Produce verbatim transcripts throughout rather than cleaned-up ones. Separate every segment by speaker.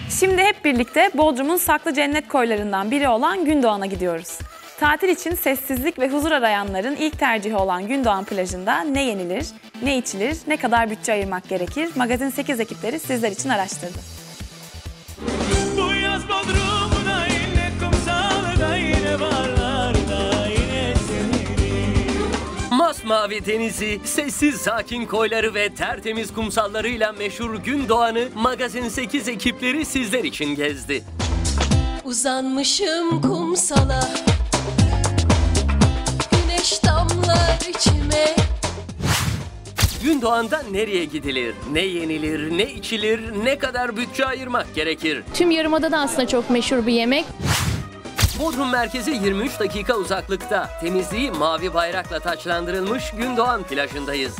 Speaker 1: Şimdi hep birlikte Bodrum'un saklı cennet koylarından biri olan Gündoğan'a gidiyoruz. Tatil için sessizlik ve huzur arayanların ilk tercihi olan Gündoğan plajında ne yenilir, ne içilir, ne kadar bütçe ayırmak gerekir? Magazin sekiz ekipleri sizler için araştırdı.
Speaker 2: Bu yaz Bodrum'da yine kumsalda yine barlarda yine seni.
Speaker 3: Masmavi denizi, sessiz sakin koyları ve tertemiz kumsallarıyla meşhur Gündoğan'ı Magazin sekiz ekipleri sizler için gezdi.
Speaker 4: Uzanmışım kumsala, güneş damlar içime.
Speaker 3: Gündoğan'da nereye gidilir, ne yenilir, ne içilir, ne kadar bütçe ayırmak gerekir?
Speaker 5: Tüm Yarımada da aslında çok meşhur bir yemek.
Speaker 3: Bodrum merkezi yirmi üç dakika uzaklıkta, temizliği mavi bayrakla taçlandırılmış Gündoğan plajındayız.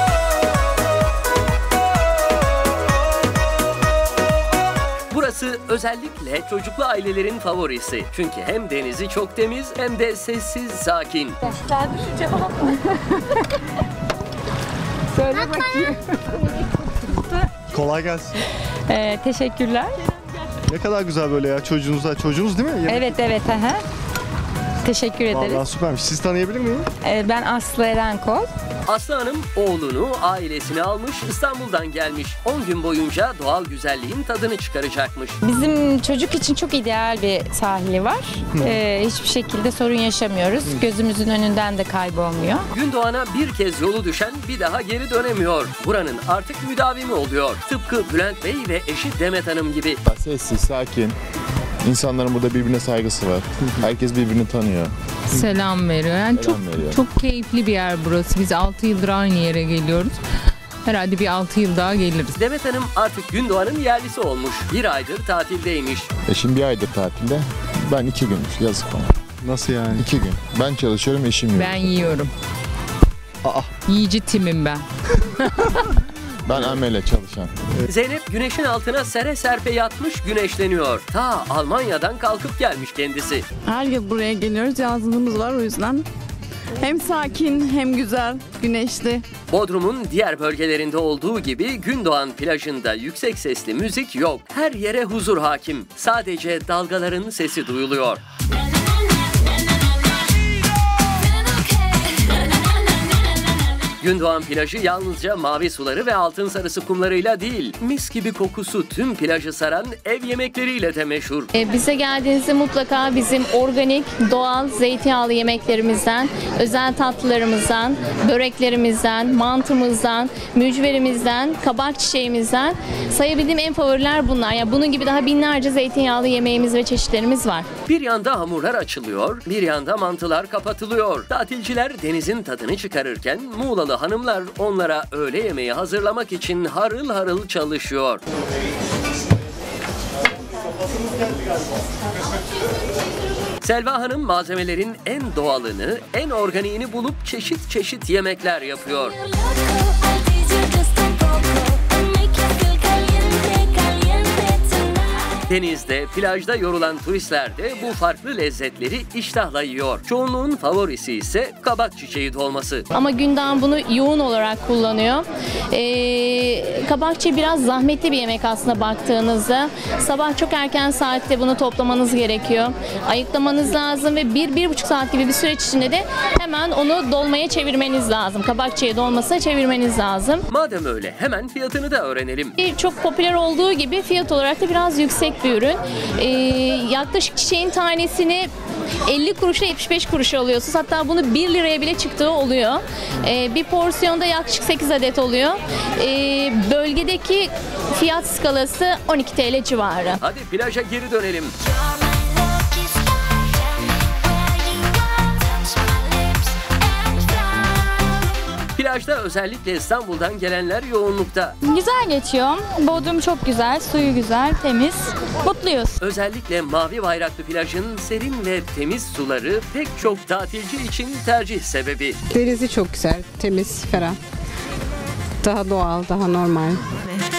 Speaker 3: Burası özellikle çocuklu ailelerin favorisi. Çünkü hem denizi çok temiz hem de sessiz, sakin.
Speaker 6: Söyle bakayım.
Speaker 7: Kolay gelsin.
Speaker 6: Ee, teşekkürler.
Speaker 7: Ne kadar güzel böyle ya çocuğunuza. Çocuğunuz değil mi? Yemek-
Speaker 6: Evet evet. Aha. Teşekkür ederiz.
Speaker 7: Vallahi süpermiş. Siz tanıyabilir miyim?
Speaker 6: Ee, ben Aslı Erenkol.
Speaker 3: Aslı Hanım oğlunu, ailesini almış, İstanbul'dan gelmiş. on gün boyunca doğal güzelliğin tadını çıkaracakmış.
Speaker 6: Bizim çocuk için çok ideal bir sahili var. Ee, hiçbir şekilde sorun yaşamıyoruz. Gözümüzün önünden de kaybolmuyor.
Speaker 3: Gündoğan'a bir kez yolu düşen bir daha geri dönemiyor. Buranın artık müdavimi oluyor. Tıpkı Bülent Bey ve eşi Demet Hanım gibi.
Speaker 8: Sessiz, sakin. İnsanların burada birbirine saygısı var. Herkes birbirini tanıyor.
Speaker 9: Selam veriyor. Yani
Speaker 8: Selam
Speaker 9: çok
Speaker 8: veriyor.
Speaker 9: çok keyifli bir yer burası. Biz altı yıldır aynı yere geliyoruz. Herhalde bir altı yıl daha geliriz.
Speaker 3: Demet Hanım artık Gündoğan'ın yerlisi olmuş. Bir aydır tatildeymiş.
Speaker 8: Eşim bir aydır tatilde. Ben iki gün. Yazık bana.
Speaker 7: Nasıl yani?
Speaker 8: İki gün. Ben çalışıyorum, eşim yok.
Speaker 9: Ben yiyorum.
Speaker 7: Aa.
Speaker 9: Yiyici timim ben.
Speaker 8: Ben amele çalışan.
Speaker 3: Zeynep güneşin altına sere serpe yatmış güneşleniyor. Ta Almanya'dan kalkıp gelmiş kendisi.
Speaker 10: Her yıl buraya geliyoruz. Yazlığımız var o yüzden. Hem sakin hem güzel, güneşli.
Speaker 3: Bodrum'un diğer bölgelerinde olduğu gibi Gündoğan plajında yüksek sesli müzik yok. Her yere huzur hakim. Sadece dalgaların sesi duyuluyor. Gündoğan plajı yalnızca mavi suları ve altın sarısı kumlarıyla değil, mis gibi kokusu tüm plajı saran ev yemekleriyle de meşhur.
Speaker 5: Ee, bize geldiğinizde mutlaka bizim organik, doğal, zeytinyağlı yemeklerimizden, özel tatlılarımızdan, böreklerimizden, mantımızdan, mücverimizden, kabak çiçeğimizden sayabildiğim en favoriler bunlar. Yani bunun gibi daha binlerce zeytinyağlı yemeğimiz ve çeşitlerimiz var.
Speaker 3: Bir yanda hamurlar açılıyor, bir yanda mantılar kapatılıyor. Tatilciler denizin tadını çıkarırken Muğlalı hanımlar onlara öğle yemeği hazırlamak için harıl harıl çalışıyor. Selva Hanım malzemelerin en doğalını, en organiğini bulup çeşit çeşit yemekler yapıyor. Denizde, plajda yorulan turistler de bu farklı lezzetleri iştahla yiyor. Çoğunluğun favorisi ise kabak çiçeği dolması.
Speaker 5: Ama Gündoğan bunu yoğun olarak kullanıyor. Ee, kabak çiçeği biraz zahmetli bir yemek aslında baktığınızda. Sabah çok erken saatte bunu toplamanız gerekiyor. Ayıklamanız lazım ve bir, bir buçuk saat gibi bir süreç içinde de hemen onu dolmaya çevirmeniz lazım. Kabak çiçeği dolmasına çevirmeniz lazım.
Speaker 3: Madem öyle hemen fiyatını da öğrenelim.
Speaker 5: Çok popüler olduğu gibi fiyat olarak da biraz yüksek bir ürün. Ee, yaklaşık çiçeğin tanesini elli kuruşa yetmiş beş kuruşa alıyorsunuz. Hatta bunu bir liraya bile çıktığı oluyor. Ee, bir porsiyonda yaklaşık sekiz adet oluyor. Ee, bölgedeki fiyat skalası on iki TL civarı.
Speaker 3: Hadi plaja geri dönelim. Plajda özellikle İstanbul'dan gelenler yoğunlukta.
Speaker 6: Güzel geçiyor. Bodrum çok güzel, suyu güzel, temiz. Mutluyuz.
Speaker 3: Özellikle mavi bayraklı plajın serin ve temiz suları pek çok tatilci için tercih sebebi.
Speaker 10: Denizi çok güzel, temiz, ferah. Daha doğal, daha normal.